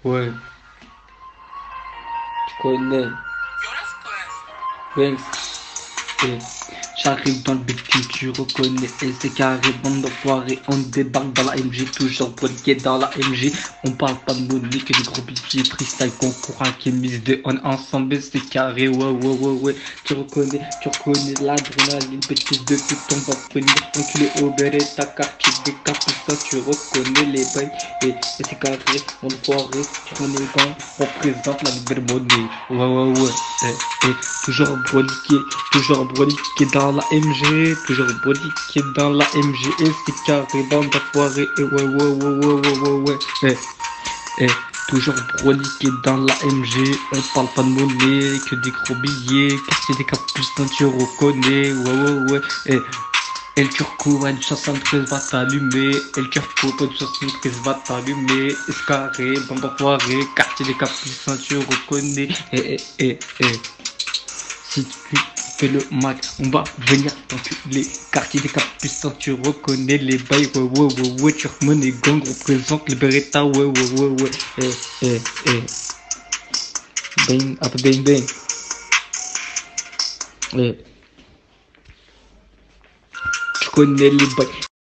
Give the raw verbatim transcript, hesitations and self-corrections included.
Ouais, tu connais. Banks. Et j'arrive dans le bêtise, tu reconnais. Et c'est carré, bande d'enfoirés. On débarque dans la M G, toujours bloqué dans la M G. On parle pas de monnaie, que des gros budgets. Freestyle, concours, qui mise de on ensemble, c'est carré. Ouais, ouais, ouais, ouais. Tu reconnais, tu reconnais l'adrénaline. Bêtise de pute, on va venir t'enculer au béret. Ta carte, tu décapes ça, tu reconnais les bails. Et, et c'est carré, enfoiré. Tu connais le gang, représente la nouvelle monnaie. Ouais, ouais, ouais. Et, et toujours broliqué, toujours broliqué dans la M G, toujours broliqué dans la M G, et c'est carré dans la foirée, et ouais, ouais, ouais, ouais, ouais, ouais, ouais, et, et toujours broliqué dans la M G, on parle pas de monnaie, que des gros billets, quartier des capucins, tu reconnais, ouais, ouais, ouais, et El Turco, une soixante-treize va t'allumer. El Turco, une soixante-treize va t'allumer. Escarré, bande d'enfoirés, quartier des capucins, tu reconnais. Eh, eh, eh, eh. Si tu fais le max, on va venir t'enculer. Quartier des capucins, tu reconnais les bails. Ouais, ouais, ouais, ouais. Turkmon et gang représente les Beretta. Ouais, ouais, ouais, ouais. Eh, eh, eh. Bang, après bang, bang. Eh. Tu connais les bails.